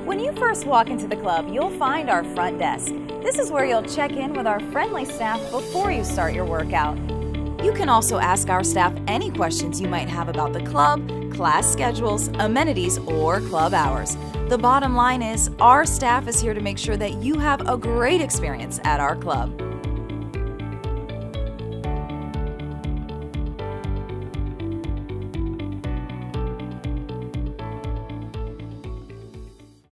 When you first walk into the club, you'll find our front desk. This is where you'll check in with our friendly staff before you start your workout. You can also ask our staff any questions you might have about the club, class schedules, amenities, or club hours. The bottom line is, our staff is here to make sure that you have a great experience at our club.